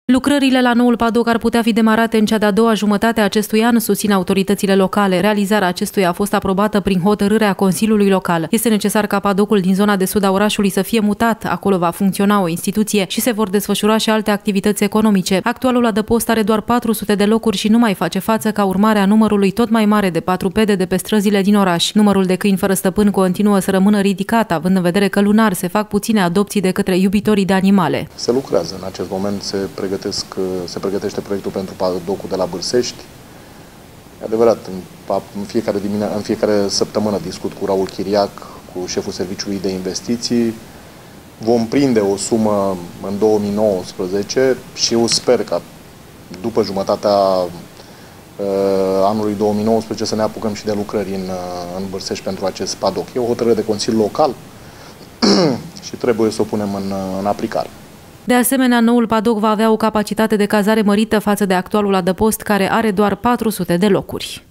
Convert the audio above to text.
Lucrările la noul padoc ar putea fi demarate în cea de-a doua jumătate a acestui an, susțin autoritățile locale. Realizarea acestuia a fost aprobată prin hotărârea Consiliului Local. Este necesar ca padocul din zona de sud a orașului să fie mutat. Acolo va funcționa o instituție și se vor desfășura și alte activități economice. Actualul adăpost are doar 400 de locuri și nu mai face față ca urmare a numărului tot mai mare de patrupede de pe străzile din oraș. Numărul de câini fără stăpân continuă să rămână ridicat, având în vedere că lunar se fac puține adopții de către iubitorii de animale. Se lucrează în acest moment, se pregătește proiectul pentru padocul de la Bârsești. E adevărat, în fiecare săptămână discut cu Raul Chiriac, cu șeful Serviciului de Investiții. Vom prinde o sumă în 2019 și eu sper că după jumătatea anului 2019 să ne apucăm și de lucrări în Bârsești pentru acest padoc. E o hotărâre de Consiliu Local și trebuie să o punem în aplicare. De asemenea, noul padoc va avea o capacitate de cazare mărită față de actualul adăpost, care are doar 400 de locuri.